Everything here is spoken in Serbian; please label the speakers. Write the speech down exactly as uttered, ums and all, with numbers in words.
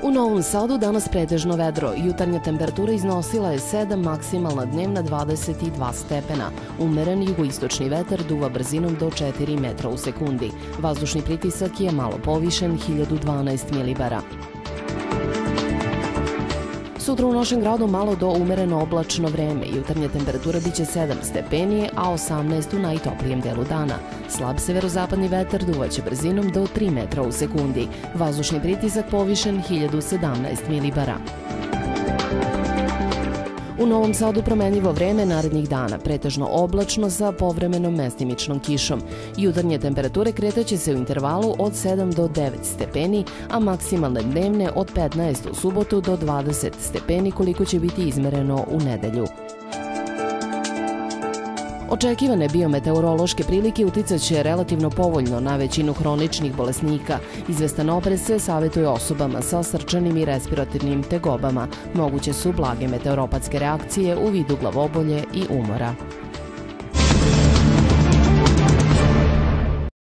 Speaker 1: U Novom Sadu danas pretežno vedro, jutarnja temperatura iznosila je sedam, maksimalna dnevna dvadeset dva stepena. Umeren jugoistočni vetar duva brzinom do četiri metra u sekundi. Vazdušni pritisak je malo povišen, hiljadu dvanaest milibara. Sutra u našem gradu malo do umereno oblačno vreme. Jutarnja temperatura biće sedam stepeni, a osamnaest u najtoplijem delu dana. Slab severozapadni vetar duvaće brzinom do tri metra u sekundi. Vazdušni pritisak povišen hiljadu sedamnaest milibara. U Novom Sadu promenljivo vreme narednih dana, pretežno oblačno sa povremenom mestimičnom kišom. Jutarnje temperature kretaće se u intervalu od sedam do devet stepeni, a maksimalne dnevne od petnaest u subotu do dvadeset stepeni koliko će biti izmereno u nedelju. Očekivane biometeorološke prilike uticaće relativno povoljno na većinu hroničnih bolesnika. Izvestan oprez se savjetuje osobama sa srčanim i respiratornim tegobama. Moguće su blage meteoropatske reakcije u vidu glavobolje i umora.